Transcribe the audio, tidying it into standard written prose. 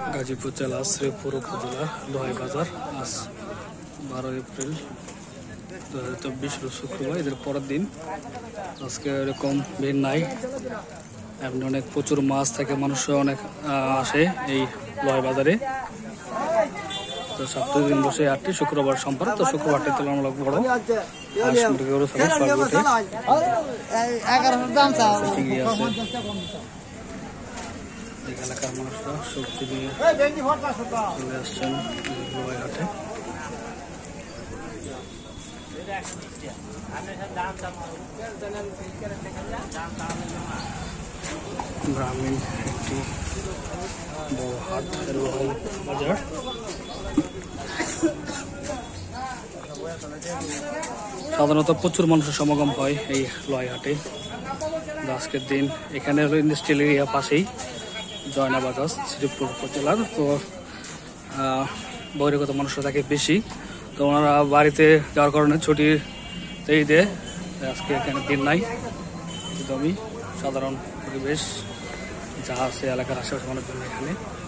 গাজীপুর জেলা শ্রীপুর উপজেলা লোহাই বাজার আজ 12 এপ্রিল 2024 শুক্রবার, এদের পরের দিন। আজকে এরকম ভিড় নাই, এমনি অনেক প্রচুর মাছ থাকে, মানুষ অনেক আসে এই লোহাই বাজারে। তো সপ্তাহ দিন বসে হাটটি, শুক্রবার সোমবার। তো শুক্রবারটি তুলনামূলক বড় হাঁস মুরগি গরু ছাগল সব আছে। এলাকার মানুষরা সবজি নিয়ে চলে আসছেন লোহাই হাটে। গ্রামীণ একটি বড় হাট, লোহাই বাজার। সাধারণত প্রচুর মানুষের সমাগম হয় এই লোহাই হাটে আজকের দিন। এখানে হলো ইন্ডাস্ট্রিয়াল এরিয়া পাশেই জয়নাবাজার শ্রীপুর উপজেলার। তো বহিরাগত মানুষরা থাকে বেশি, তো ওনারা বাড়িতে যাওয়ার কারণে ছুটিতেই দেয়। আজকে এখানে দিন নাই, একদমই সাধারণ পরিবেশ যা আছে এলাকার আশেপাশে মানুষজন এখানে।